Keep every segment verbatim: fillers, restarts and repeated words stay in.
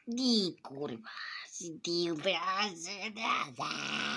Di kurwa, di obrazy, da.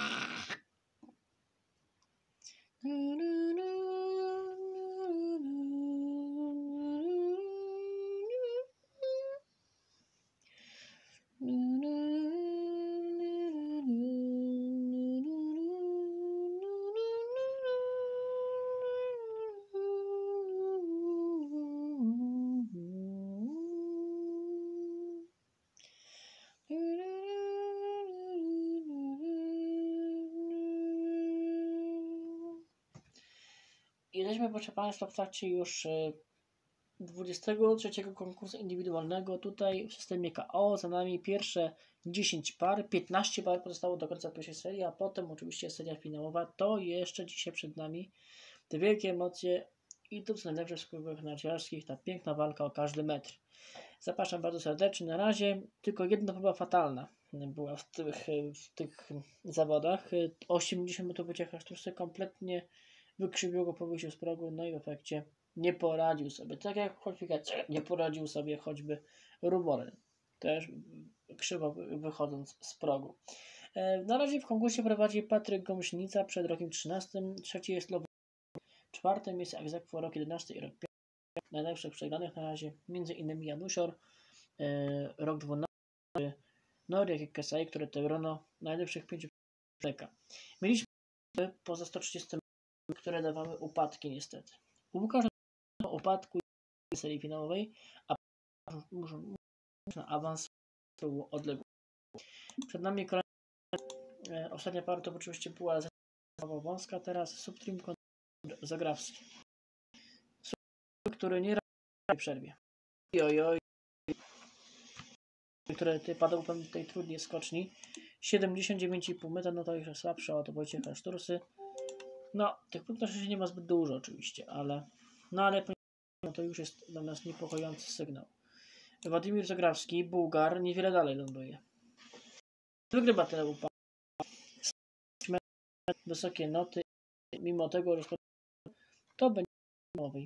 Jesteśmy, proszę Państwa, w trakcie już dwudziestego trzeciego konkursu indywidualnego tutaj w systemie K O. Za nami pierwsze dziesięć par, piętnaście par pozostało do końca pierwszej serii, a potem oczywiście seria finałowa. To jeszcze dzisiaj przed nami te wielkie emocje i to co najlepsze w skórach narciarskich, ta piękna walka o każdy metr. Zapraszam bardzo serdecznie. Na razie tylko jedna próba fatalna była w tych, w tych zawodach. osiemdziesiąt metrów wycieczka sztuczce kompletnie wykrzywiło go po wyjściu z progu, no i w efekcie nie poradził sobie. Tak jak w kwalifikacjach nie poradził sobie choćby Ruboren, też krzywo wychodząc z progu. Na razie w konkursie prowadzi Patryk Gąśnica przed rokiem trzynastym, trzeci jest Lowy, czwarte miejsce ex aequo rok jedenasty i rok piąty. Najlepszych przegranych na razie między innymi Janusior, rok dwunasty, Noriak i Kesai, które te grono najlepszych pięciu czeka. Mieliśmy poza sto trzydzieści, które dawały upadki niestety. U Łukasza upadku w serii finałowej, a muszą na awans był odległy. Przed nami kolejna, e, ostatnia para to oczywiście była wąska, teraz Subtrim Zagrawski, który nie radzi przerwie. Ojoj, które ty padał w tej trudnej skoczni. siedemdziesiąt dziewięć i pół metra, no to jeszcze słabsze od Wojciecha Sztursy. No, tych punktów się nie ma zbyt dużo oczywiście, ale no ale no to już jest dla nas niepokojący sygnał. Władimir Zagrawski, Bułgar, niewiele dalej ląduje. Wygrywa tyle upadku. Wysokie noty, mimo tego, że to będzie nowy.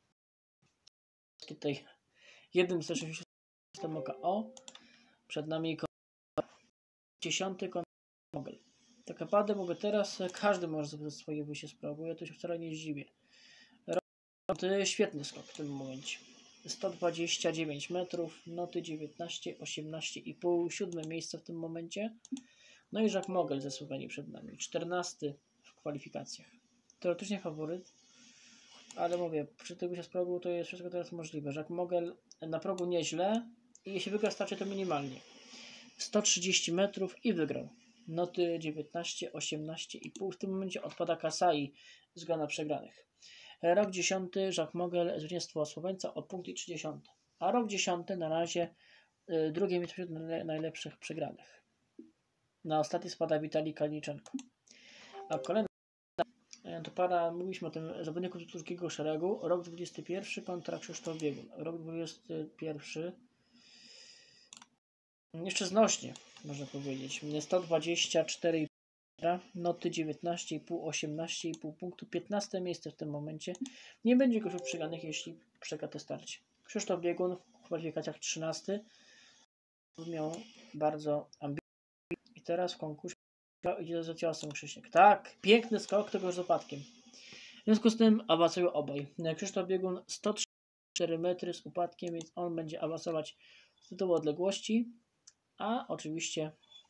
Tutaj jednym z systemu K O. Przed nami dziesiąty Mogel. Tak naprawdę mogę teraz, każdy może zapytać swoje wyjście z progu, ja to się wcale nie zdziwię. Noty, świetny skok w tym momencie. sto dwadzieścia dziewięć metrów, noty dziewiętnaście, osiemnaście i pół, siódme miejsce w tym momencie. No i Jacques Mogel ze Słowenii przed nami, czternasty w kwalifikacjach. Teoretycznie faworyt, ale mówię, przy tym wyjściu z progu to jest wszystko teraz możliwe. Jacques Mogel na progu nieźle i jeśli wygra starcie to minimalnie. sto trzydzieści metrów i wygrał. Noty dziewiętnaście, osiemnaście i pół. W tym momencie odpada Kasai z grona przegranych. Rok dziesiąty Jacques Mogel, zwycięstwo Słoweńca o punkt i trzydzieści. A rok dziesiąty na razie y, drugie miejsce wśród najlepszych przegranych. Na ostatni spada Witalij Kalniczenko. A kolejna to para, mówiliśmy o tym zawodniku z drugiego szeregu. Rok dwudziesty pierwszy kontra Krzysztof Biegun. Rok dwudziesty pierwszy jeszcze znośnie, można powiedzieć. sto dwadzieścia cztery, noty dziewiętnaście i pół, osiemnaście i pół punktu, piętnaste miejsce w tym momencie. Nie będzie go już przegranych, jeśli przegra to starcie. Krzysztof Biegun w kwalifikacjach trzynasty. Miał bardzo ambitny. I teraz w konkursie idzie za ciosem Krzysiek. Tak, piękny skok, tego z upadkiem. W związku z tym awansują obaj. Krzysztof Biegun sto trzydzieści cztery metry z upadkiem, więc on będzie awansować z tytułu odległości. A oczywiście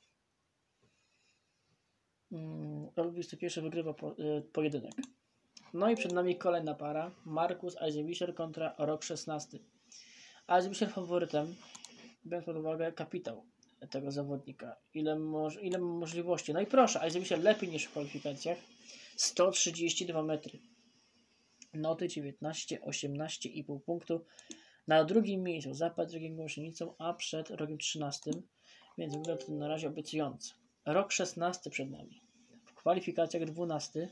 rok dwudziesty pierwszy wygrywa po, y, pojedynek. No i przed nami kolejna para. Markus Eisenbichler kontra rok szesnasty. Eisenbichler faworytem, biorąc pod uwagę kapitał tego zawodnika. Ile, moż, ile ma możliwości. No i proszę, Eisenbichler lepiej niż w kwalifikacjach. sto trzydzieści dwa metry. Noty dziewiętnaście, osiemnaście i pół punktu. Na drugim miejscu za Patrykiem Gąsienicą, a przed rokiem trzynastym. Więc wygląda to na razie obiecująco. Rok szesnasty przed nami. W kwalifikacjach dwunasty.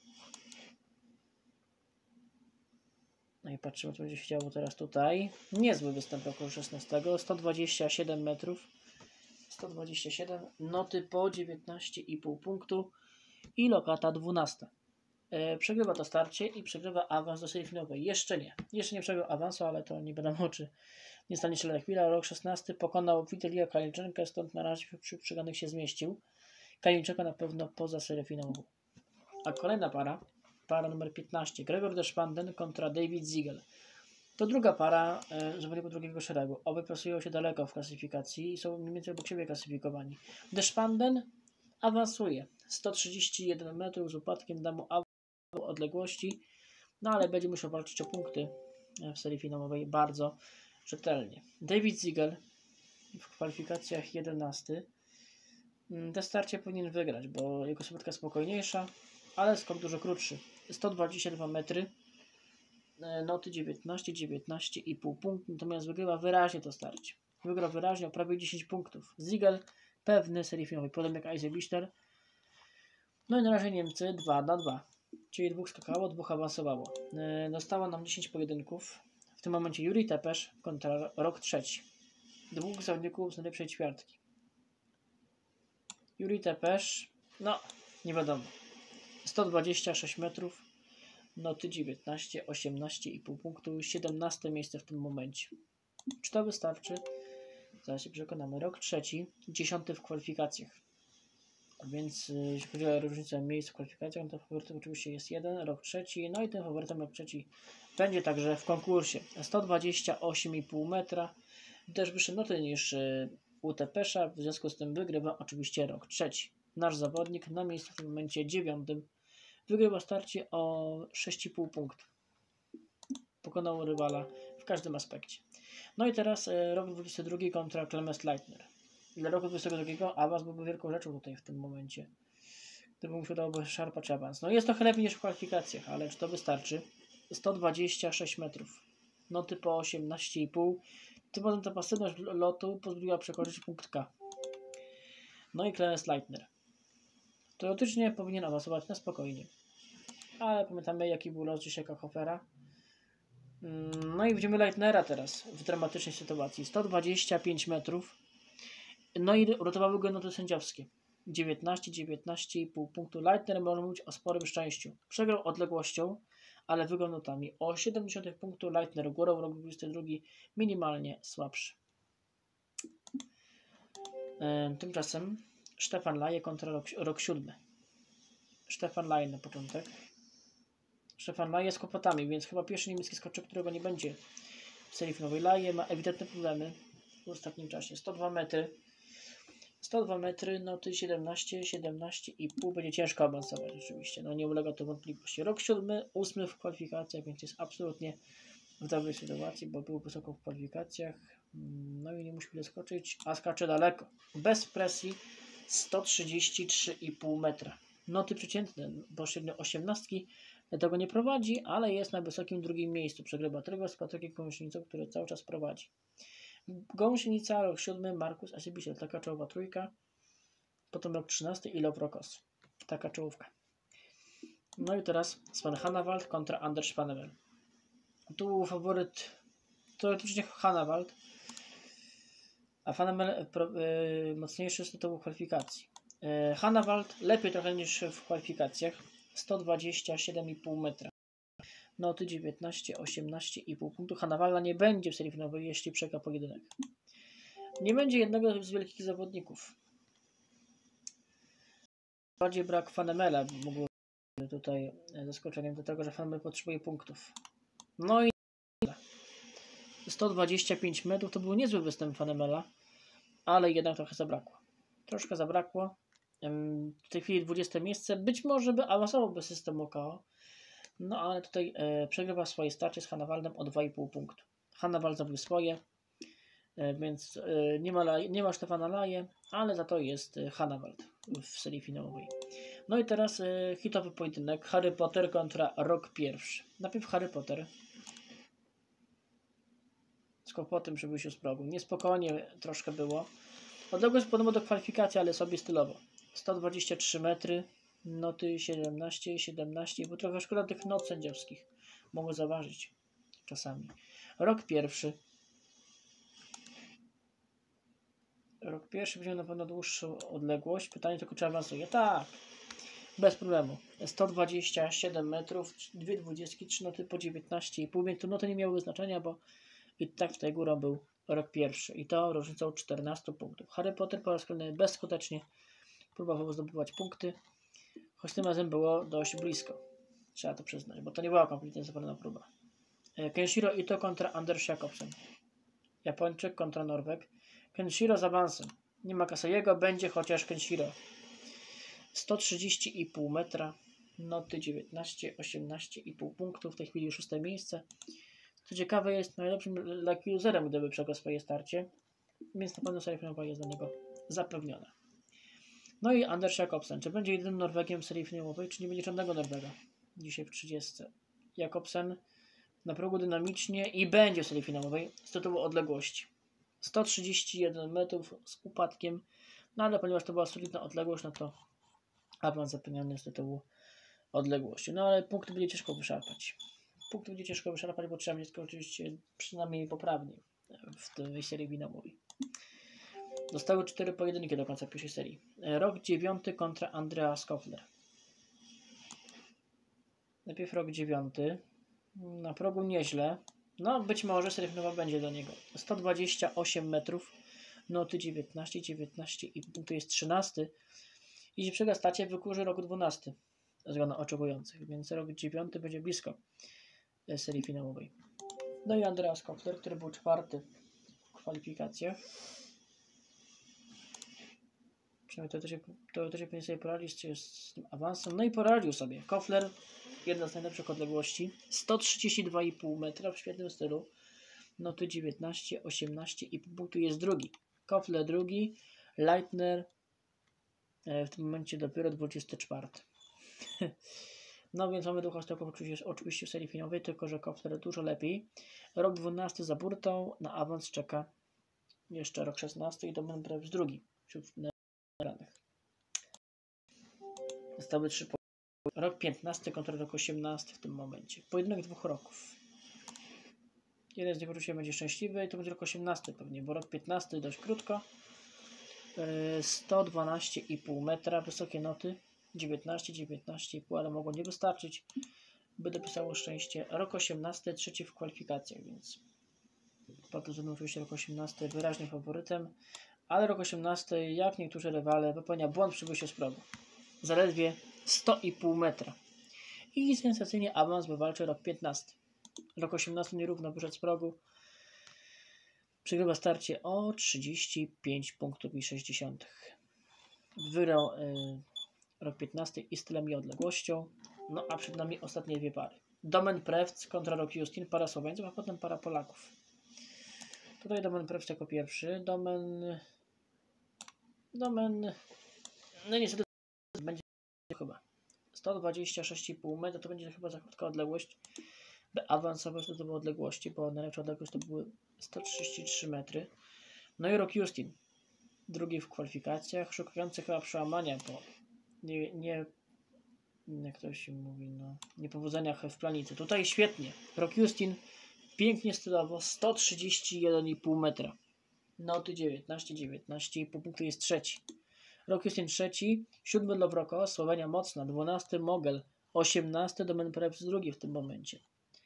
No i patrzymy, co będzie się działo teraz tutaj. Niezły występ roku szesnastego. sto dwadzieścia siedem metrów. sto dwadzieścia siedem. Noty po dziewiętnaście i pół punktu. I lokata dwunasta. E, przegrywa to starcie i przegrywa awans do serii finałowej. Jeszcze nie. Jeszcze nie przegrał awansu, ale to nie wiadomo, czy Nie stanie się lada chwila. Rok szesnasty pokonał Witalia Kalinczenkę, stąd na razie przy przegranych się zmieścił. Kalinczenka na pewno poza serię finałową. A kolejna para, para numer piętnaście. Gregor Despanden kontra David Ziegel. To druga para e, zawodników drugiego szeregu. Obaj plasują się daleko w klasyfikacji i są mniej więcej obok siebie klasyfikowani. Despanden awansuje sto trzydzieści jeden metrów z upadkiem, da mu odległości, no ale będzie musiał walczyć o punkty w serii finałowej bardzo rzetelnie. David Ziegel w kwalifikacjach jedenasty. Te starcie powinien wygrać, bo jego sylwetka spokojniejsza, ale skok dużo krótszy. sto dwadzieścia dwa metry, noty dziewiętnaście, dziewiętnaście i pół punkt, natomiast wygrywa wyraźnie to starcie. Wygrał wyraźnie o prawie dziesięć punktów. Ziegel pewny serii finałowej, podobnie jak Isaac Bichler. No i na razie Niemcy dwa na dwa, czyli dwóch skakało, dwóch awansowało. Dostała nam dziesięć pojedynków. W tym momencie Juri Tepesz kontra rok trzeci. Dwóch zawodników z najlepszej ćwiartki. Juri Tepesz, no nie wiadomo. sto dwadzieścia sześć metrów, noty dziewiętnaście, osiemnaście i pół punktu, siedemnaste miejsce w tym momencie. Czy to wystarczy? Zaraz się przekonamy. Rok trzeci, dziesiąty w kwalifikacjach. Więc jeśli chodzi o różnicę miejsc w kwalifikacjach, to faworytem oczywiście jest jeden, rok trzeci, no i tym faworytem rok trzeci będzie także w konkursie. sto dwadzieścia osiem i pół metra, też wyższe noty niż u Tepesza, w związku z tym wygrywa oczywiście rok trzeci. Nasz zawodnik na miejscu w tym momencie dziewiątym wygrywa starcie o sześć i pół punktu. Pokonał rywala w każdym aspekcie. No i teraz rok dwudziesty drugi kontra Clemens Leitner. Dla roku dwudziestego drugiego awans byłby wielką rzeczą tutaj w tym momencie. Gdyby mu się udałoby szarpać awans. No jest trochę lepiej niż w kwalifikacjach, ale czy to wystarczy? sto dwadzieścia sześć metrów. Noty po osiemnaście i pół. Tym razem ta pasywność lotu pozwoliła przekroczyć punkt K. No i Clemens Leitner. Teoretycznie powinien awansować na spokojnie. Ale pamiętamy jaki był los Jessieka Hofera. No i widzimy Leitnera teraz w dramatycznej sytuacji. sto dwadzieścia pięć metrów. No i uratowały go noty sędziowskie. dziewiętnaście, dziewiętnaście i pół punktu. Leitner może mówić o sporym szczęściu. Przegrał odległością, ale wygrał notami. O siedemdziesiąt punktu Leitner górą, rok dwudziesty drugi minimalnie słabszy. E, tymczasem Stefan Laie kontra rok, rok siódmy. Stefan Laie na początek. Stefan Laie z kłopotami, więc chyba pierwszy niemiecki skoczek, którego nie będzie w serii finałowej. Laie ma ewidentne problemy w ostatnim czasie. sto dwa metry. sto dwa metry, noty siedemnaście, siedemnaście i pół. Będzie ciężko awansować oczywiście. No nie ulega to wątpliwości. Rok siódmy, ósmy w kwalifikacjach, więc jest absolutnie w dobrej sytuacji, bo był wysoko w kwalifikacjach. No i nie musi doskoczyć, a skacze daleko. Bez presji sto trzydzieści trzy i pół metra. Noty przeciętne, bo średnio osiemnastki tego nie prowadzi, ale jest na wysokim drugim miejscu. Przegrywa tylko z Patrykiem Gąsienicą, który cały czas prowadzi. Gąsienica, rok siódmy, Markus Asibisiel, taka czołowa trójka. Potem rok trzynasty i Lov Rokos. Taka czołówka. No i teraz Sven Hannawald kontra Anders Spanemel. Tu faworyt teoretycznie Hannawald, a Spanemel yy, mocniejszy z tytułu kwalifikacji. Yy, Hannawald lepiej trochę niż w kwalifikacjach. sto dwadzieścia siedem i pół metra. Noty dziewiętnaście, osiemnaście i pół punktu. Hannawalda nie będzie w serii finałowej, jeśli przegra pojedynek. Nie będzie jednego z wielkich zawodników. Bardziej brak Fanemela mógł tutaj zaskoczeniem do tego, że Fanemel potrzebuje punktów. No i sto dwadzieścia pięć metrów to był niezły występ Fanemela, ale jednak trochę zabrakło. Troszkę zabrakło. W tej chwili dwudzieste miejsce. Być może by awansował bez systemu K O. No ale tutaj e, przegrywa swoje starcie z Hannawaldem o dwa i pół punktu. Hannawald zrobił swoje, e, więc e, nie, ma, nie ma Stefana Laie, ale za to jest e, Hannawald w serii finałowej. No i teraz e, hitowy pojedynek Harry Potter kontra rok pierwszy. Najpierw Harry Potter. Skok po tym, żeby się z progu. Niespokojnie troszkę było. Odległość podobno do kwalifikacji, ale sobie stylowo. sto dwadzieścia trzy metry. Noty siedemnaście, siedemnaście, bo trochę szkoda tych not sędziowskich. Mogą zaważyć czasami. Rok pierwszy. Rok pierwszy będzie na pewno dłuższą odległość. Pytanie tylko, czy awansuje. Tak, bez problemu. sto dwadzieścia siedem metrów, dwie dwudziestki, trzy noty po dziewiętnaście i pół, więc tu noty nie miały znaczenia, bo i tak tutaj górą był rok pierwszy i to różnicą czternastu punktów. Harry Potter po raz kolejny bezskutecznie próbował zdobywać punkty, choć tym razem było dość blisko. Trzeba to przyznać, bo to nie była kompletnie zapalona próba. Kenshiro Ito kontra Anders Jakobsen. Japończyk kontra Norweg. Kenshiro z awansem. Nie ma Kasayego, będzie chociaż Kenshiro. sto trzydzieści i pół metra. Noty dziewiętnaście, osiemnaście i pół punktów. W tej chwili szóste miejsce. Co ciekawe, jest najlepszym lucky userem, gdyby przegrał swoje starcie. Więc na pewno seria finałowa jest dla niego zapewniona. No i Anders Jakobsen. Czy będzie jedynym Norwegiem w serii finałowej, czy nie będzie żadnego Norwega? Dzisiaj w trzydziestce. Jakobsen na progu dynamicznie i będzie w serii finałowej z tytułu odległości. sto trzydzieści jeden metrów z upadkiem, no ale ponieważ to była solidna odległość, no to awans zapewniony z tytułu odległości. No ale punkty będzie ciężko wyszarpać. Punkty będzie ciężko wyszarpać, bo trzeba mieć oczywiście przynajmniej poprawnie w tej serii finałowej. Zostały cztery pojedynki do końca pierwszej serii. Rok dziewiąty kontra Andreas Kofler. Najpierw rok dziewiąty. Na progu nieźle. No być może seria finałowa będzie dla niego. sto dwadzieścia osiem metrów. Noty dziewiętnaście, dziewiętnaście i punktu jest trzynasty. Jeśli przegra stacie, wykurzy rok dwunasty. Z grono oczekujących. Więc rok dziewiąty będzie blisko serii finałowej. No i Andreas Kofler, który był czwarty w kwalifikacjach. Przynajmniej teoretycznie, teoretycznie powinien sobie poradzić z tym awansem. No i poradził sobie. Kofler, jedna z najlepszych odległości. sto trzydzieści dwa i pół metra w świetnym stylu. Noty dziewiętnaście, osiemnaście i pół punktu jest drugi. Kofler drugi. Leitner w tym momencie dopiero dwudziesty czwarty. No więc mamy ducha stoków oczywiście, oczywiście w serii finałowej, tylko że Kofler dużo lepiej. Rok dwunasty za burtą. Na awans czeka jeszcze rok szesnasty i Domen Brews drugi wśród nagranych. Zostały trzy po... Rok piętnasty kontra rok osiemnasty w tym momencie. Pojedynek dwóch roków. Jeden z nich oczywiście będzie szczęśliwy i to będzie rok osiemnasty pewnie, bo rok piętnasty dość krótko. sto dwanaście i pół metra, wysokie noty. dziewiętnaście, dziewiętnaście i pół, ale mogło nie wystarczyć, by dopisało szczęście. Rok osiemnasty, trzeci w kwalifikacjach, więc pod względem oczywiście rok osiemnasty wyraźnie faworytem, ale rok osiemnasty, jak niektórzy rywale, popełnia błąd przy wyjściu z progu. Zaledwie sto i pół metra. I sensacyjnie awans wywalczy rok piętnasty. Rok osiemnasty nierówno wyszedł z progu. Przegrywa starcie o trzydzieści pięć punktów i sześćdziesiąt. Wygrał yy, rok piętnasty i stylem i odległością. No a przed nami ostatnie dwie pary. Domen Prewc kontra Rok Justin, para Słoweńców, a potem para Polaków. Tutaj Domen Prewc jako pierwszy. Domen... Domen... No niestety będzie chyba sto dwadzieścia sześć i pół metra, to będzie chyba za krótka odległość, by awansować do tej odległości, bo najlepsza odległość to były sto trzydzieści trzy metry. No i Rok Justin, drugi w kwalifikacjach, szukający chyba przełamania po nie, nie jak to się mówi, no, niepowodzeniach w planicy. Tutaj świetnie. Rok Justin pięknie stylowo, sto trzydzieści jeden i pół metra. Noty dziewiętnaście, dziewiętnaście i pół punktu jest trzeci. Rok Justin trzeci, siódmy Lowroko, Słowenia mocna, dwunasty Mogel, osiemnasty Domen Prewc drugi w tym momencie.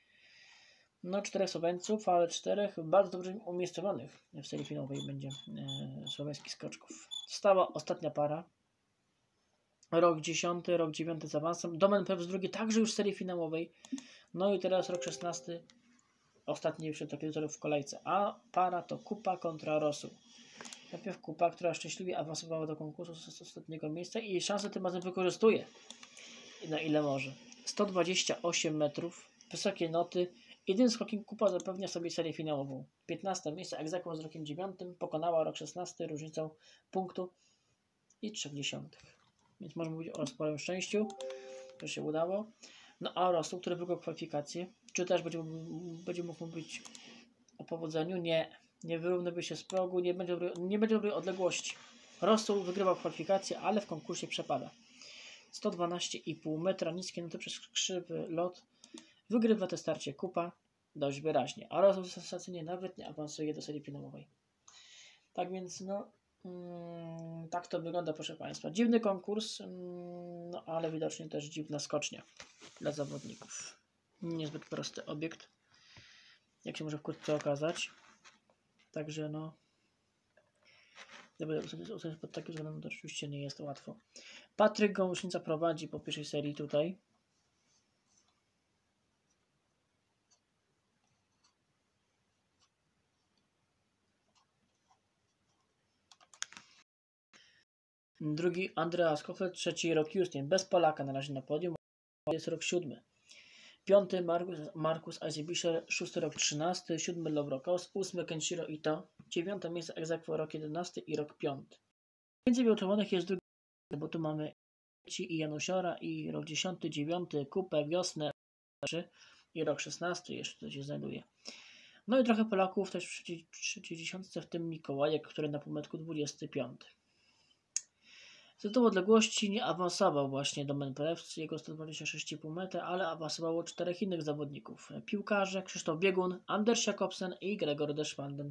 No czterech Słoweńców, ale czterech bardzo dobrze umiejscowionych w serii finałowej będzie e, słoweńskich skoczków. Stała ostatnia para. Rok dziesiąty, rok dziewiąty z awansem. Domen Prewc drugi także już w serii finałowej. No i teraz rok szesnasty, ostatni wśród takich w kolejce. A para to Kupa kontra Rosu. Najpierw Kupa, która szczęśliwie awansowała do konkursu z ostatniego miejsca i jej szansę tym razem wykorzystuje. Na ile może. sto dwadzieścia osiem metrów, wysokie noty. Jednym skokiem Kupa zapewnia sobie serię finałową. piętnaste miejsce, ex aequo z rokiem dziewiątym, pokonała rok szesnasty różnicą punktu i trzech dziesiątych. Więc można mówić o sporym szczęściu, że się udało. No a Rosu, który wygrał kwalifikacje, czy też będzie, będzie mógł mówić o powodzeniu? Nie. Nie wyrównałby się z progu, nie będzie, nie będzie dobrej odległości. Rosu wygrywał kwalifikacje, ale w konkursie przepada. sto dwanaście i pół metra, niskie noty przez krzywy lot. Wygrywa te starcie Kupa dość wyraźnie, a Rosu sensacyjnie nawet nie awansuje do serii finałowej. Tak więc no, mm, tak to wygląda, proszę Państwa. Dziwny konkurs, mm, no ale widocznie też dziwna skocznia dla zawodników. Niezbyt prosty obiekt, jak się może wkrótce okazać. Także no, żeby sobie pod takim względem to oczywiście nie jest to łatwo. Patryk Gołusznica prowadzi po pierwszej serii tutaj. Drugi Andreas Koffler, trzeci rok Justin, bez Polaka na razie na podium, jest rok siódmy. Piąty Markus, Markus Eisebischer, szósty rok trzynasty, siódmy Lowrokos, ósmy Kenshiro Ito, dziewiąte miejsce ex aequo rok jedenasty i rok piąty. Więcej białczołonych jest drugi, bo tu mamy i Janusiora i rok dziesiąty, dziewiąty, kupę, wiosnę i rok szesnasty jeszcze to się znajduje. No i trochę Polaków też w trzeciej dziesiątce, w tym Mikołajek, który na półmetku dwudziesty piąty. Z tytułu odległości nie awansował właśnie Domen Pelewski, jego sto dwadzieścia sześć i pół metra, ale awansowało czterech innych zawodników. Piłkarze Krzysztof Biegun, Anders Jakobsen i Gregor Deschwanden.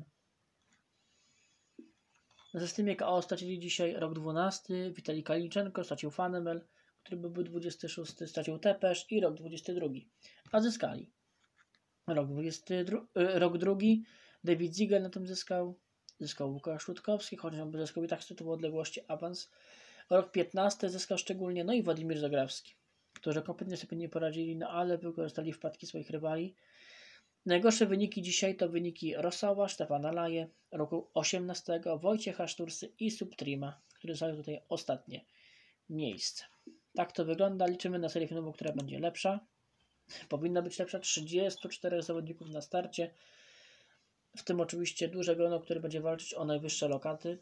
Na systemie K O stracili dzisiaj rok dwunasty, Witalij Kaliczenko, stracił Fanemel, który był dwudziesty szósty, stracił Tepesz i rok dwudziesty drugi. A zyskali rok, dwudziesty drugi, rok drugi, David Ziegel na tym zyskał, zyskał Łukasz Rutkowski, chociaż on by zyskał i tak z tytułu odległości awans. Rok piętnasty zyskał szczególnie, no i Władimir Zagrawski, którzy kompletnie sobie nie poradzili, no ale wykorzystali wpadki swoich rywali. Najgorsze wyniki dzisiaj to wyniki Rosała, Stefana Laje, roku osiemnastego, Wojciecha Sztursy i Subtrima, który zajął tutaj ostatnie miejsce. Tak to wygląda. Liczymy na serię finałową, która będzie lepsza. Powinna być lepsza. trzydziestu czterech zawodników na starcie, w tym oczywiście duże grono, które będzie walczyć o najwyższe lokaty.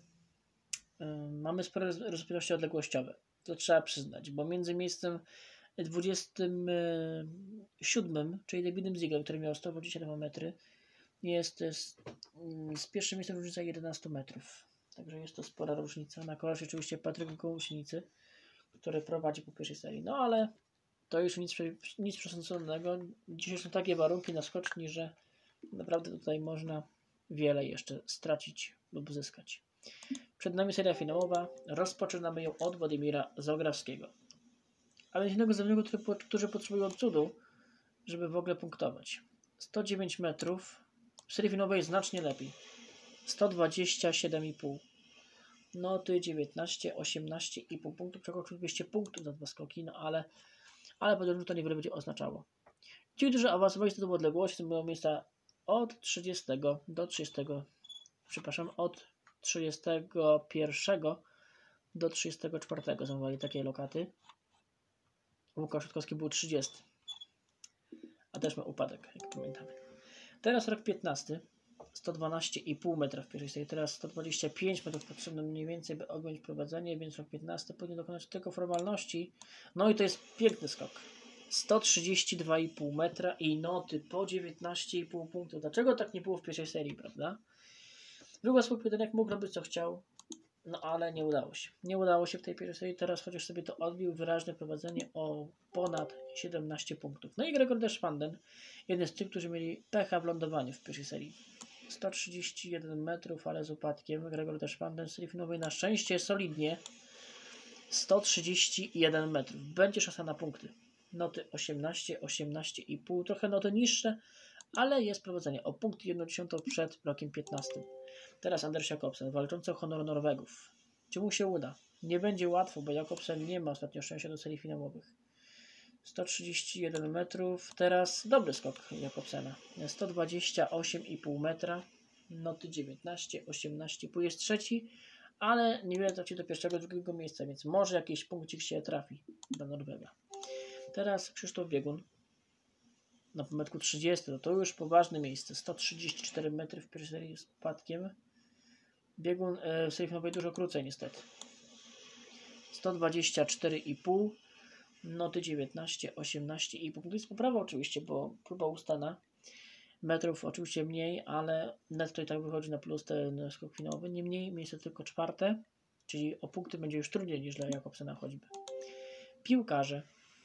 Mamy spore rozpiętości odległościowe, to trzeba przyznać, bo między miejscem dwudziestym siódmym, czyli Davidem Ziegel, który miał sto dwadzieścia dwa metry, jest z, z pierwszym miejscem różnica jedenaście metrów. Także jest to spora różnica. Na korzyść oczywiście Patryka Gołusznicy, który prowadzi po pierwszej serii. No ale to już nic, nic przesądzonego. Dzisiaj są takie warunki na skoczni, że naprawdę tutaj można wiele jeszcze stracić lub zyskać. Przed nami seria finałowa. Rozpoczynamy ją od Władimira Zagrawskiego. A więc jednego zawodnika, którzy potrzebują cudu, żeby w ogóle punktować. sto dziewięć metrów. W serii finałowej znacznie lepiej. sto dwadzieścia siedem i pół. Noty dziewiętnaście, osiemnaście i pół punktów. Przekroczył dwieście punktów za dwa skoki, no ale, ale podejrzewam, to niewiele będzie oznaczało. Ci, którzy awansowali z tytułu odległości, to było miejsca od trzydziestego do trzydziestego, przepraszam, od trzydziestego pierwszego do trzydziestego czwartego zajmowali takie lokaty. Łukasz Rutkowski był trzydziesty, a też ma upadek, jak pamiętamy. Teraz rok piętnasty, sto dwanaście i pół metra w pierwszej serii, teraz sto dwadzieścia pięć metrów potrzebne mniej więcej, by objąć prowadzenie, więc rok piętnasty powinien dokonać tylko formalności. No i to jest piękny skok. sto trzydzieści dwa i pół metra i noty po dziewiętnaście i pół punktów. Dlaczego tak nie było w pierwszej serii, prawda? Druga skok pytanek mógł robić co chciał, no ale nie udało się. Nie udało się w tej pierwszej serii, teraz chociaż sobie to odbił wyraźne prowadzenie o ponad siedemnaście punktów. No i Gregor Deschwanden, jeden z tych, którzy mieli pecha w lądowaniu w pierwszej serii. sto trzydzieści jeden metrów, ale z upadkiem. Gregor Deschwanden w serii finałowej na szczęście solidnie. sto trzydzieści jeden metrów. Będzie szansa na punkty. Noty osiemnaście, osiemnaście i pół. Trochę noty niższe, ale jest prowadzenie o punkt jedną dziesiątą przed rokiem piętnastym. Teraz Anders Jakobsen, walczący o honor Norwegów. Czy mu się uda? Nie będzie łatwo, bo Jakobsen nie ma ostatnio szczęścia do serii finałowych. sto trzydzieści jeden metrów. Teraz dobry skok Jakobsena. sto dwadzieścia osiem i pół metra. Noty dziewiętnaście, osiemnaście i pół. Jest trzeci, ale niewiele traci do pierwszego, drugiego miejsca, więc może jakiś punkcik się trafi dla Norwega. Teraz Krzysztof Biegun. Na półmetku trzydziestym, no to już poważne miejsce. sto trzydzieści cztery metry w pierwszej serii z upadkiem. Biegun e, w serii finałowej dużo krócej niestety. sto dwadzieścia cztery i pół. Noty dziewiętnaście, osiemnaście i pół. To jest poprawa oczywiście, bo próba ustana. Metrów oczywiście mniej, ale netto i tak wychodzi na plus ten skok finałowy. Niemniej miejsce tylko czwarte, czyli o punkty będzie już trudniej niż dla Jakobsena choćby. Piłkarze.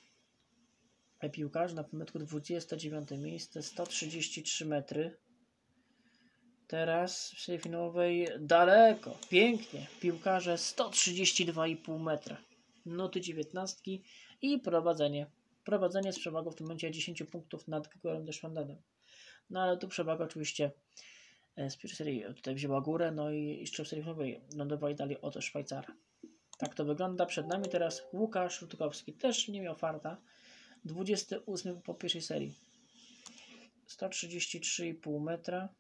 Piłkarze na półmetku dwudzieste dziewiąte miejsce, sto trzydzieści trzy metry. Teraz w serii finałowej daleko, pięknie. Piłkarze sto trzydzieści dwa i pół metra. Noty dziewiętnaście i prowadzenie. Prowadzenie z przewagą w tym momencie dziesięć punktów nad Gregorem Deschwandenem. No ale tu przewaga oczywiście z pierwszej serii tutaj wzięła górę, no i jeszcze w serii finałowej lądowali dalej od Szwajcara. Tak to wygląda. Przed nami teraz Łukasz Rutkowski. Też nie miał farta. dwudziesty ósmy po pierwszej serii. sto trzydzieści trzy i pół metra.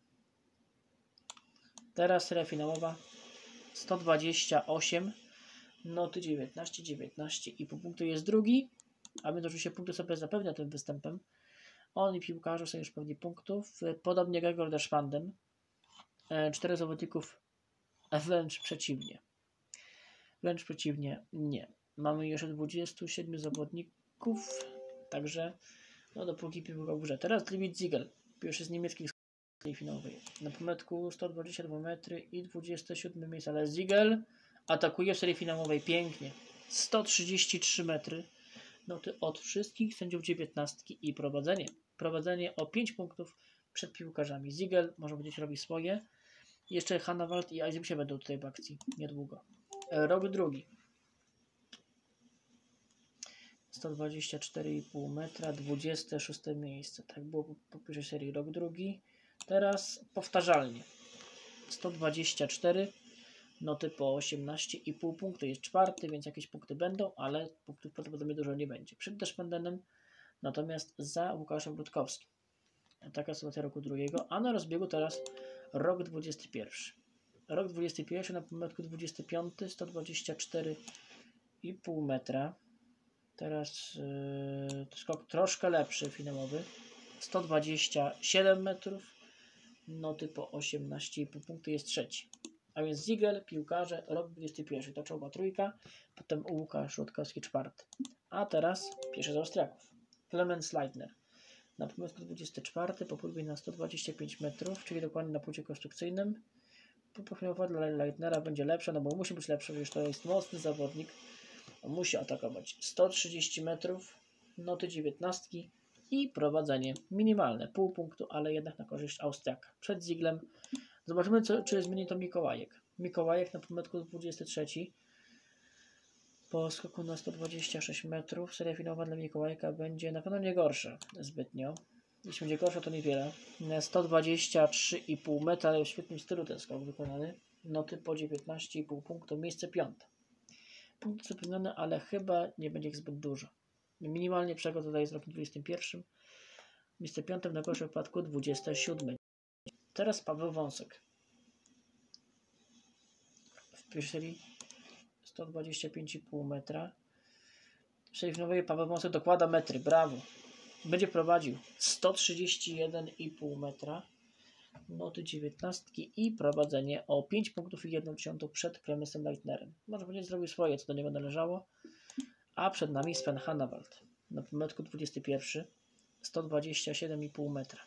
Teraz seria finałowa. sto dwadzieścia osiem. Noty dziewiętnaście, dziewiętnaście i pół punktu jest drugi. A więc oczywiście punkty sobie zapewnia tym występem. On i piłkarze są już pewni punktów. Podobnie Gregor Deszpandem. Czterech zawodników wręcz przeciwnie. Wręcz przeciwnie, nie. Mamy jeszcze dwudziestu siedmiu zawodników, także no dopóki piłka w grze. Teraz David Ziegel, pierwszy z niemieckich serii finałowej. Na półmetku sto dwadzieścia dwa metry i dwudzieste siódme miejsce, ale Ziegel atakuje w serii finałowej pięknie. sto trzydzieści trzy metry. Noty od wszystkich sędziów dziewiętnastki i prowadzenie. Prowadzenie o pięć punktów przed piłkarzami. Ziegel może powiedzieć robi swoje. Jeszcze Hannawald i Eisem się będą tutaj w akcji niedługo. Rok drugi. sto dwadzieścia cztery i pół metra, dwudzieste szóste miejsce. Tak było po, po pierwszej serii. Rok drugi. Teraz powtarzalnie. sto dwadzieścia cztery. Noty po osiemnaście i pół punktu. Jest czwarty, więc jakieś punkty będą, ale punktów prawdopodobnie dużo nie będzie. Przed Deszpandenem, natomiast za Łukaszem Rutkowskim. Taka sytuacja roku drugiego. A na rozbiegu teraz rok dwudziesty pierwszy. Rok dwudziesty pierwszy na półmetku dwudziesty piąty, sto dwadzieścia cztery i pół metra. Teraz yy, skok troszkę lepszy finałowy. sto dwadzieścia siedem metrów. Noty po osiemnaście i pół punktu jest trzeci. A więc Ziegel, piłkarze, rok dwudziesty pierwszy. To czołowa trójka. Potem Łukasz Rutkowski czwarty. A teraz pierwszy z Austriaków. Clemens Leitner. Na półmetku dwudziesty czwarty, po próbie na sto dwadzieścia pięć metrów, czyli dokładnie na płucie konstrukcyjnym. Próba dla Leitnera będzie lepsza, no bo musi być lepsza, już to jest mocny zawodnik. On musi atakować sto trzydzieści metrów, noty dziewiętnastki i prowadzenie minimalne, pół punktu, ale jednak na korzyść Austriaka. Przed Zieglem zobaczymy, co, czy zmieni to Mikołajek. Mikołajek na półmetku dwudziesty trzeci. Po skoku na sto dwadzieścia sześć metrów seria finałowa dla Mikołajka będzie na pewno nie gorsza zbytnio. Jeśli będzie gorsza, to niewiele. sto dwadzieścia trzy i pół metra, ale w świetnym stylu ten skok wykonany. Noty po dziewiętnaście i pół punktu, miejsce piąte. Punkty zapewnione, ale chyba nie będzie ich zbyt dużo. Minimalnie przegód tutaj z rokiem dwudziestym pierwszym. Miejsce piąte, w najgorszym wypadku dwudzieste siódme. Teraz Paweł Wąsek. W pierwszej serii sto dwadzieścia pięć i pół metra. W serii finałowej Paweł Wąsek dokłada metry, brawo. Będzie prowadził sto trzydzieści jeden i pół metra. Noty dziewiętnastki i prowadzenie o pięć punktów i jedną dziesiątą przed Clemensem Leitnerem. Może będzie zrobił swoje, co do niego należało. A przed nami Sven Hannawald. Na półmetku dwudziesty pierwszy. sto dwadzieścia siedem i pół metra.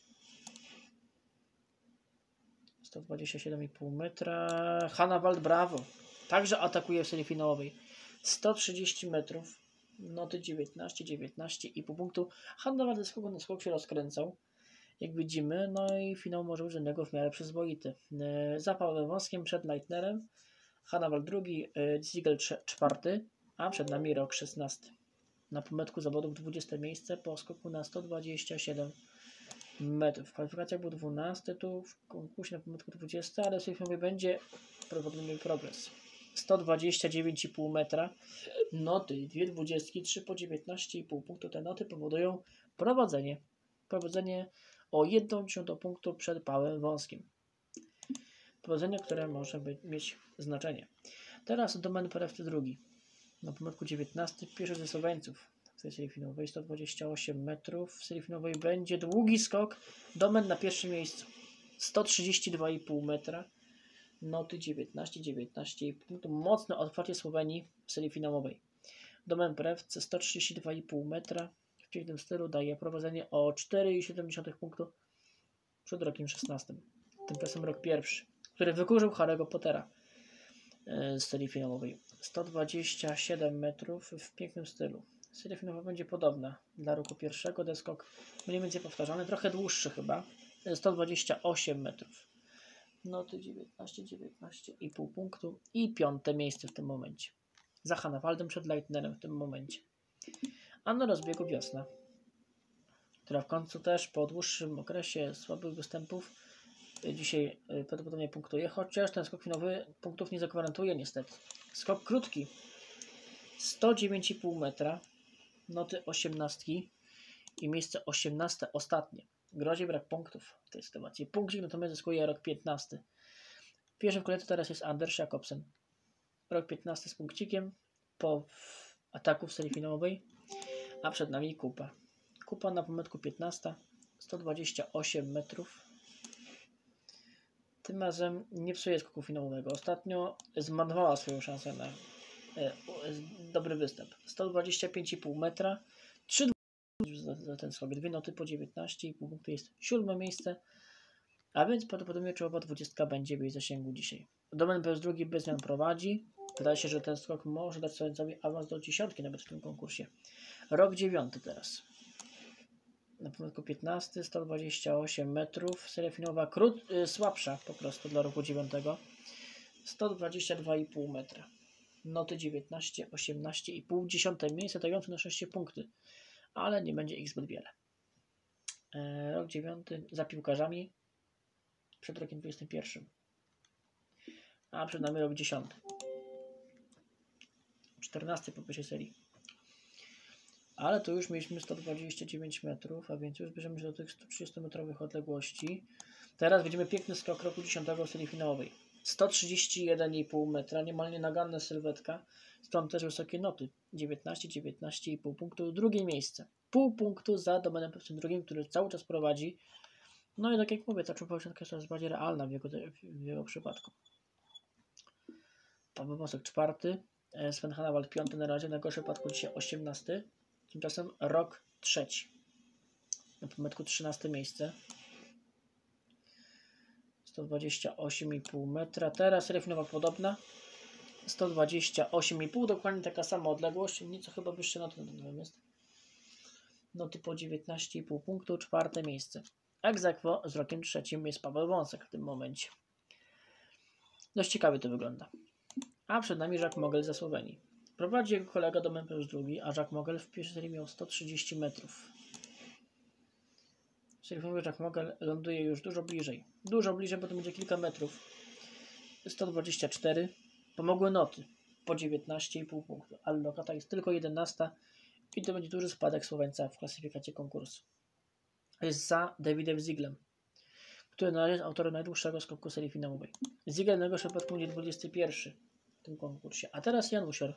sto dwadzieścia siedem i pół metra. Hannawald, brawo. Także atakuje w serii finałowej. sto trzydzieści metrów. Noty dziewiętnaście, dziewiętnaście i pół punktu. Hannawald ze skoku na skok się rozkręcał. Jak widzimy, no i finał może być dla niego w miarę przyzwoity. Za Pawłem Wąskiem przed Leitnerem. Hannawald drugi, Ziegel czwarty, a przed nami rok szesnasty. Na półmetku zawodów dwudzieste miejsce po skoku na sto dwadzieścia siedem metrów. W kwalifikacjach był dwunasty, tu w konkursie na półmetku dwudziesty, ale w serii finałowej będzie prowadzony progres. sto dwadzieścia dziewięć i pół metra. Noty, dwie dwudziestki, trzy po dziewiętnaście i pół punktu. Te noty powodują prowadzenie. Prowadzenie o jedną dziesiątą punktu przed Pawłem Wąskim. Prowadzenie, które może być, mieć znaczenie. Teraz Domen Perewty drugi. Na półmetku dziewiętnastym, pierwszy ze Słoweńców w serii finałowej, sto dwadzieścia osiem metrów. W serii finałowej będzie długi skok. Domen na pierwszym miejscu. sto trzydzieści dwa i pół metra. Noty dziewiętnaście, dziewiętnaście i pół punktu. Mocne otwarcie Słowenii w serii finałowej. Domen Perewce sto trzydzieści dwa i pół metra. W pięknym stylu daje prowadzenie o cztery i siedem punktu przed rokiem szesnastym. Tymczasem rok pierwszy, który wykurzył Harry'ego Pottera z serii finałowej. sto dwadzieścia siedem metrów w pięknym stylu. Seria finałowa będzie podobna dla roku pierwszego. Deskok mniej więcej powtarzany, trochę dłuższy chyba. sto dwadzieścia osiem metrów. Noty dziewiętnaście, dziewiętnaście i pół punktu i piąte miejsce w tym momencie. Za Hannawaldem przed Leitnerem w tym momencie. A na rozbiegu wiosna, która w końcu też po dłuższym okresie słabych występów dzisiaj prawdopodobnie punktuje, chociaż ten skok finałowy punktów nie zagwarantuje niestety. Skok krótki sto dziewięć i pół metra, noty osiemnastki i miejsce osiemnaste ostatnie. Grozi brak punktów w tej sytuacji. Punkcik natomiast zyskuje rok piętnasty. W pierwszym kolejce teraz jest Anders Jakobsen. Rok piętnasty z punkcikiem po ataku w serii finałowej, a przed nami kupa. Kupa na pometku piętnaście, sto dwadzieścia osiem metrów. Tym razem nie psuje skoku finałowego. Ostatnio zmarnowała swoją szansę na e, dobry występ. sto dwadzieścia pięć i pół metra, trzy za, za ten skok. Dwie noty po dziewiętnaście i pół punktu jest siódme miejsce, a więc prawdopodobnie czołowa dwudziestka będzie w jej zasięgu dzisiaj. Domen bez drugi bez zmian prowadzi. Wydaje się, że ten skok może dać sobie awans do dziesiątki nawet w tym konkursie. Rok dziewiąty teraz. Na pometku piętnaście, sto dwadzieścia osiem metrów. Seria finałowa krót, y, słabsza po prostu dla roku dziewiątego. sto dwadzieścia dwa i pół metra. Noty dziewiętnaście, osiemnaście i pół. Dziesiąte miejsce dające na sześć punkty. Ale nie będzie ich zbyt wiele. E, rok dziewiąty za piłkarzami. Przed rokiem dwudziestym pierwszym. A przed nami rok dziesiąty. czternasty po pierwszej serii. Ale tu już mieliśmy sto dwadzieścia dziewięć metrów, a więc już bierzemy się do tych stu trzydziestu metrowych odległości. Teraz widzimy piękny skok roku dziesiątego w serii finałowej. sto trzydzieści jeden i pół metra, niemal nienaganna sylwetka, stąd też wysokie noty. dziewiętnaście, dziewiętnaście i pół punktu, drugie miejsce. Pół punktu za Domenem Pewcem drugim, który cały czas prowadzi. No i tak jak mówię, ta czołowa dziesiątka jest coraz bardziej realna w jego, w jego przypadku. Paweł Wąsek czwarty. Sven Hannawald piąty na razie, na gorszym przypadku dzisiaj osiemnasty. Tymczasem rok trzeci. Na pometku trzynaste miejsce. sto dwadzieścia osiem i pół metra. Teraz seria finałowa podobna. sto dwadzieścia osiem i pół, dokładnie taka sama odległość. Nieco chyba wyższe noty natomiast. Noty po dziewiętnaście i pół punktu. Czwarte miejsce. Ex aequo z rokiem trzecim jest Paweł Wąsek w tym momencie. Dość ciekawie to wygląda. A przed nami Jacques Mogel ze Słowenii. Prowadzi jego kolega Domen Pewc drugi, a Jacques Mogel w pierwszej serii miał sto trzydzieści metrów. W serii finałowej Jacques Mogel ląduje już dużo bliżej. Dużo bliżej, bo to będzie kilka metrów. sto dwadzieścia cztery. Pomogły noty po dziewiętnaście i pół punktu, ale lokata jest tylko jedenasta i to będzie duży spadek Słoweńca w klasyfikacji konkursu. Jest za Davidem Zieglem, który na razie jest autorem najdłuższego skoku serii finałowej. Ziegel na najgorszym przypadku będzie dwudziesty pierwszy w tym konkursie. A teraz Janusior.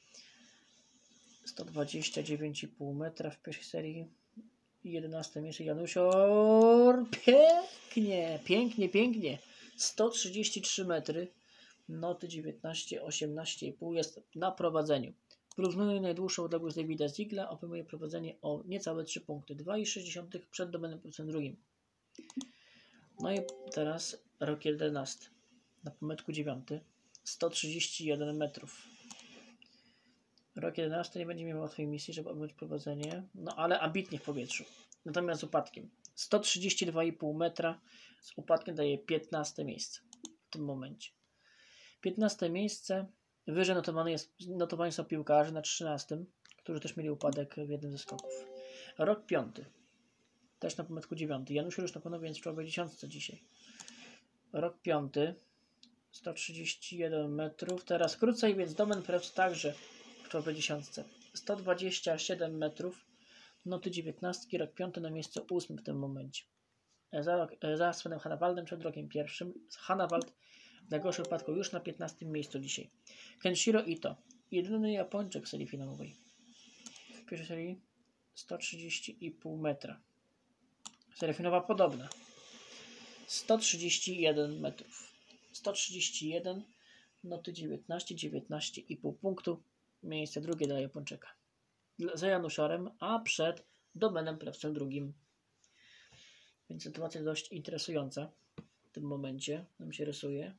sto dwadzieścia dziewięć i pół metra w pierwszej serii. jedenaste miejsce Janusior. Pięknie, pięknie, pięknie. sto trzydzieści trzy metry. Noty dziewiętnaście, osiemnaście i pół jest na prowadzeniu. Wyrównuje najdłuższą odległość Davida Ziegla, obejmuje prowadzenie o niecałe trzy punkty. dwa i sześć przed Domenem Pewcem drugim. No i teraz rok jedenasty. Na pometku dziewiąty. sto trzydzieści jeden metrów. Rok jedenasty nie będzie miał łatwej misji, żeby objąć prowadzenie, no ale ambitnie w powietrzu. Natomiast z upadkiem sto trzydzieści dwa i pół metra z upadkiem daje piętnaste miejsce w tym momencie. piętnaste miejsce, wyżej notowany jest, notowani są piłkarze na trzynastym, którzy też mieli upadek w jednym ze skoków. Rok piąty, też na pometku dziewiąty. Janusz już na pewno więc w czołowej dziesiątce dzisiaj. Rok piąty, sto trzydzieści jeden metrów, teraz krócej, więc Domen Pewc także w czołowej dziesiątce. sto dwadzieścia siedem metrów, noty dziewiętnaście, rok piąty na miejscu ósmym w tym momencie. Za, rok, za Svenem Hannawaldem przed rokiem pierwszym. Hannawald w najgorszym wypadku już na piętnastym miejscu dzisiaj. Kenshiro Ito, jedyny Japończyk w serii finałowej. W pierwszej serii sto trzydzieści i pół metra. Seria finałowa podobna. sto trzydzieści jeden metrów. sto trzydzieści jeden, noty dziewiętnaście, dziewiętnaście i pół punktu. Miejsce drugie dla Japończyka. Za Januszorem, a przed Domenem Pewcem drugim. Więc sytuacja dość interesująca w tym momencie nam się rysuje.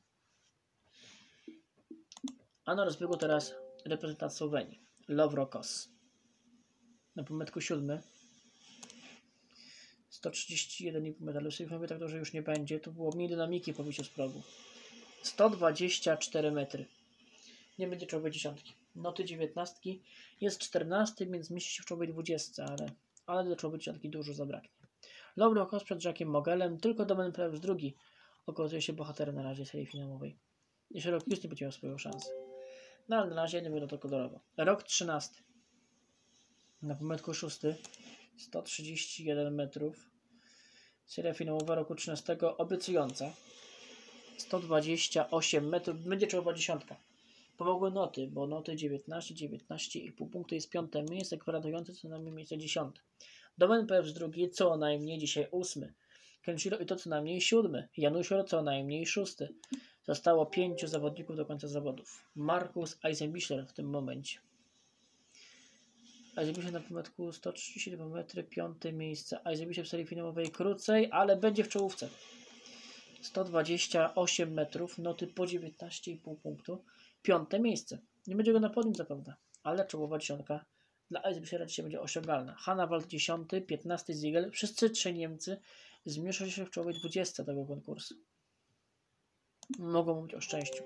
A na rozbiegu teraz reprezentant Słowenii. Lovro Kos. Na pometku siódmy. sto trzydzieści jeden i pół metra. Ale sobie tak dobrze już nie będzie. To było mniej dynamiki po wyjściu z progu. sto dwadzieścia cztery metry. Nie będzie czołowej dziesiątki. Noty dziewiętnastki. Jest czternasty, więc mieści się w czołowej dwudziestce, ale, ale do czołowej dziesiątki dużo zabraknie. Lovro Kos przed Jacquesem Mogelem. Tylko Domen Pewc drugi okazuje się bohaterem na razie serii finałowej. Jeszcze rok już nie będzie miał swoją szansę. No ale na razie nie wygląda to kolorowo. Rok trzynasty. Na półmetku szósty. sto trzydzieści jeden metrów. Seria finałowa roku trzynastego obiecująca. sto dwadzieścia osiem metrów. Będzie czołowa dziesiątka. Pomogły noty, bo noty dziewiętnaście, dziewiętnaście i pół punktu jest piąte miejsce, gwarantujące co najmniej miejsce dziesiąte. Domen Peps drugi, co najmniej dzisiaj ósmy. Kenshiro i to co najmniej siódmy. Janusior co najmniej szósty. Zostało pięciu zawodników do końca zawodów. Markus Eisenbichler w tym momencie. Eisenbichler na półmetku sto trzydzieści dwa metry, piąte miejsce. Eisenbichler w serii finałowej krócej, ale będzie w czołówce. sto dwadzieścia osiem metrów, noty po dziewiętnaście i pół punktu. Piąte miejsce. Nie będzie go na podium zapewne, ale czołowa dziesiątka dla Eisenbichera dzisiaj będzie osiągalna. Hannawald dziesiąty, piętnasty Ziegel. Wszyscy trzej Niemcy zmieszczą się w czołowej dwudziestce tego konkursu. Mogą mówić o szczęściu.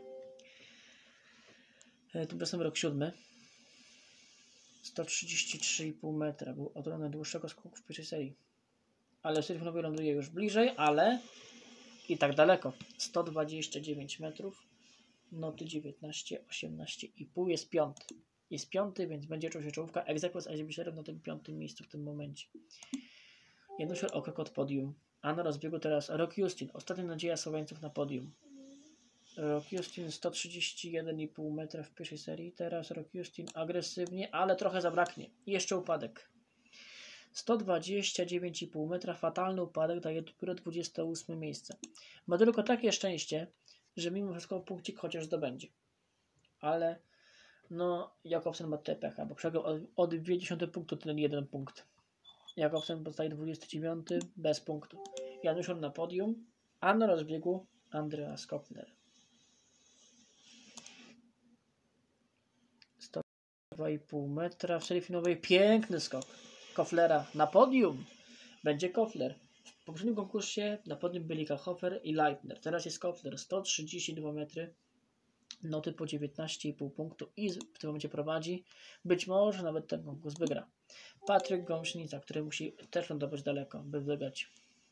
Tymczasem rok siódmy. sto trzydzieści trzy i pół metra. Był od najdłuższego skoku w pierwszej serii. Ale w serii finałowej ląduje już bliżej, ale i tak daleko. sto dwadzieścia dziewięć metrów. Noty dziewiętnaście, osiemnaście i pół. Jest piąty. Jest piąty, więc będzie czuł się czołówka. Egzekwo z Eisenbichlerem na tym piątym miejscu w tym momencie. Janusior o krok od podium. A na rozbiegu teraz Rock Justin. Ostatnia nadzieja Słoweńców na podium. Rock Justin sto trzydzieści jeden i pół metra w pierwszej serii. Teraz Rock Justin agresywnie, ale trochę zabraknie. I jeszcze upadek. sto dwadzieścia dziewięć i pół metra. Fatalny upadek daje dopiero dwudzieste ósme miejsce. Ma tylko takie szczęście, że mimo wszystko punkcik chociaż zdobędzie. Ale no Jakobsen ma tutaj pecha, bo przegrał od, od dwa dziesiąte punktu ten jeden punkt. Jakobsen pozostaje dwudziesty dziewiąty bez punktu. Janusior na podium, a na rozbiegu Andreas Kopfler. sto dwa i pół metra w serii finałowej. Piękny skok Kopflera na podium. Będzie Kopfler. W poprzednim konkursie na podium byli Kahofer i Leitner. Teraz jest Kopfler. sto trzydzieści dwa metry. Noty po dziewiętnaście i pół punktu i w tym momencie prowadzi. Być może nawet ten konkurs wygra. Patryk Gąsznica, który musi też lądować daleko, by wygrać.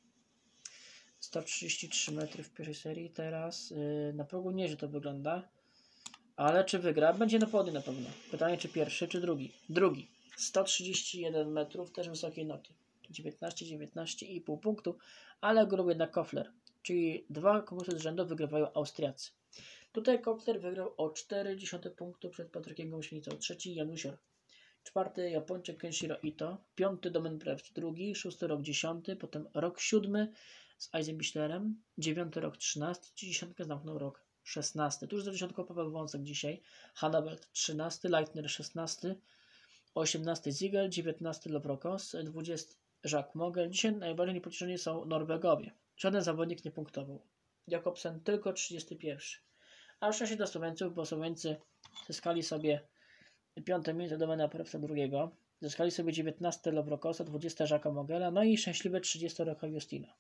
sto trzydzieści trzy metry w pierwszej serii. Teraz yy, na progu nieźle to wygląda. Ale czy wygra? Będzie na podium na pewno. Pytanie, czy pierwszy, czy drugi? Drugi. sto trzydzieści jeden metrów, też wysokie noty. dziewiętnaście, dziewiętnaście i pół punktu, ale grał jednak Kopfler. Czyli dwa konkursy z rzędu wygrywają Austriacy. Tutaj Kopfler wygrał o cztery dziesiąte punktu przed Patrykiem Gąsienicą. Trzeci Janusior. Czwarty Japończyk Kenshiro Ito. Piąty Domen Preps. Drugi. Szósty rok dziesiąty. Potem rok siódmy z Eisenbichlerem. Dziewiąty rok trzynasty. Dziesiątkę zamknął rok szesnasty. Tuż za dziesiątką Paweł Wąsek dzisiaj. Hannawald trzynasty. Leitner szesnasty. osiemnasty Ziegel. dziewiętnasty Lowrokos. dwudziesty Jacques Mogel. Dzisiaj najbardziej niepocieszeni są Norwegowie. Żaden zawodnik nie punktował. Jakobsen tylko trzydziesty pierwszy. A szczęście dla Słoweńców, bo Słoweńcy zyskali sobie piąte miejsce Domena Prepsa drugiego, zyskali sobie dziewiętnaste Lowrokosa, dwudzieste Jacques'a Mogela, no i szczęśliwe trzydzieste Roka Justina.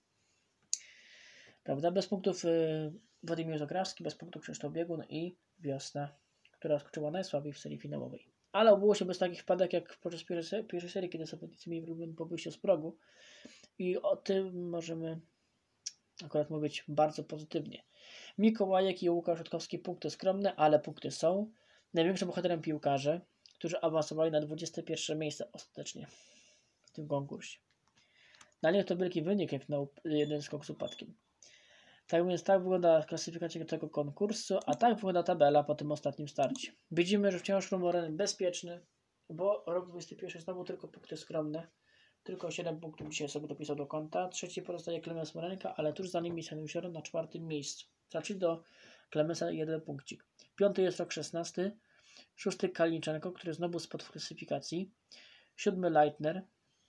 Prawda? Bez punktów yy, Władimir Zagrawski, bez punktów Krzysztof Biegun i Wiosna, która skoczyła najsłabiej w serii finałowej. Ale obyło się bez takich wpadek jak podczas pierwszej, pierwszej serii, kiedy zawodnicy mieli problem po wyjściu z progu. I o tym możemy akurat mówić bardzo pozytywnie. Mikołajek i Łukasz Rutkowski punkty skromne, ale punkty są. Największym bohaterem piłkarze, którzy awansowali na dwudzieste pierwsze miejsce ostatecznie w tym konkursie. Dla nich to wielki wynik, jak na jeden skok z upadkiem. Tak więc tak wygląda klasyfikacja tego konkursu, a tak wygląda tabela po tym ostatnim starcie. Widzimy, że wciąż Rumoren bezpieczny, bo rok dwudziesty pierwszy znowu tylko punkty skromne. Tylko siedem punktów dzisiaj sobie dopisał do konta. Trzeci pozostaje Klemens Morenka, ale tuż za nim jest Janusior na czwartym miejscu. Znaczy do Klemensa jeden punkcik. Piąty jest rok szesnasty. Szósty Kalinczenko, który znowu spadł w klasyfikacji. Siódmy Leitner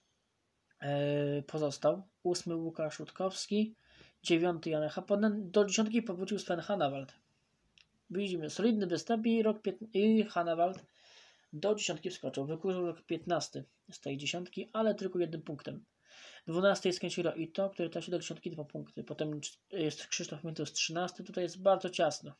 yy, pozostał. Ósmy Łukasz Rutkowski. Dziewiąty Jan Haponen. Do dziesiątki powrócił Sven Hannawald. Widzimy solidny występ i, rok i Hannawald do dziesiątki wskoczył. Wykurzył rok piętnasty z tej dziesiątki, ale tylko jednym punktem. dwunasty jest Kenshiro Ito, który traci do dziesiątki dwa punkty. Potem jest Krzysztof Miętus trzynasty. Tutaj jest bardzo ciasno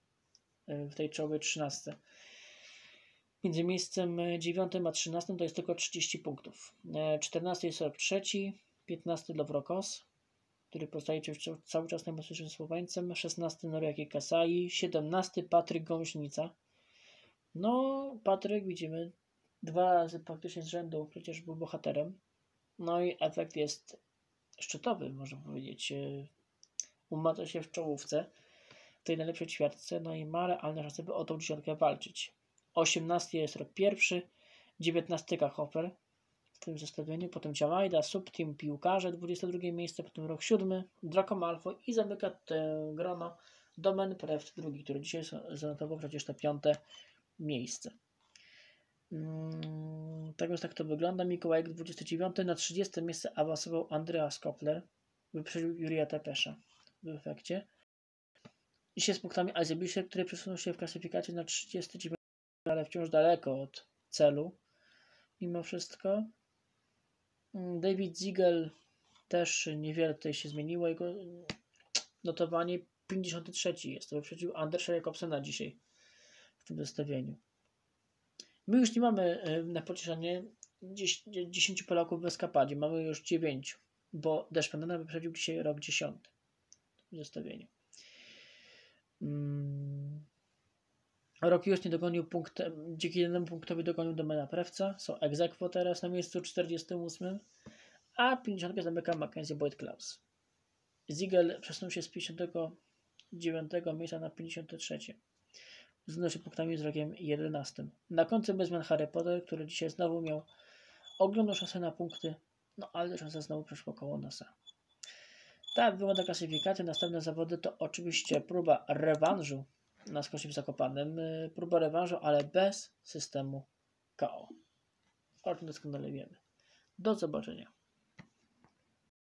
w tej czołowej trzynastce. Między miejscem dziewiątym a trzynastym to jest tylko trzydzieści punktów. czternasty jest rok trzeci. piętnasty Lowrokos. który pozostaje cały czas najmocniejszym Słoweńcem. szesnasty Noriaki Kasai. siedemnasty Patryk Gąśnica. No, Patryk widzimy dwa razy praktycznie z rzędu, przecież był bohaterem. No i efekt jest szczytowy, można powiedzieć. Umacnia się w czołówce, w tej najlepszej ćwiartce, no i ma realne szanse, by o tą dziesiątkę walczyć. osiemnasty jest rok pierwszy, dziewiętnasty Hofer w tym zestawieniu, potem Jamajda, Subteam, Piłkarze, dwudzieste drugie miejsce, potem rok siódmy, Draco Malfoy i zamyka tę grono Domen Preft drugi, który dzisiaj zanotował przecież to piąte miejsce. Hmm, tak więc tak to wygląda. Mikołajek dwudziesty dziewiąty, na trzydzieste miejsce awansował Andreas Kopler, wyprzedził Jurija Tepesza w efekcie. Dzisiaj z punktami Isaac, który przesunął się w klasyfikacji na trzydziesty dziewiąty, ale wciąż daleko od celu. Mimo wszystko. David Ziegel też niewiele tutaj się zmieniło. Jego notowanie pięćdziesiąty trzeci jest. To wyprzedził Andersa Jakobsena dzisiaj w tym zestawieniu. My już nie mamy na pocieszenie dziesięciu Polaków w eskapadzie. Mamy już dziewięciu, bo Deszpendena wyprzedził dzisiaj rok dziesiąty w zestawieniu. Hmm. Rok już nie dogonił punktem, dzięki jednemu punktowi dogonił Domena Prewca. Są ex aequo teraz na miejscu czterdziestym ósmym, a pięćdziesiątkę zamyka Mackenzie Boyd Klaus. Ziegel przesunął się z pięćdziesiątego dziewiątego miejsca na pięćdziesiąte trzecie. Zrównał się punktami z rokiem jedenastym. Na końcu bez zmian Harry Potter, który dzisiaj znowu miał ogromną szansę na punkty, no ale szansa znowu przeszła koło nosa. Tak wygląda klasyfikacja. Następne zawody to oczywiście próba rewanżu na skosie w Zakopanem. Próba rewanżu, ale bez systemu K O. O tym doskonale wiemy. Do zobaczenia.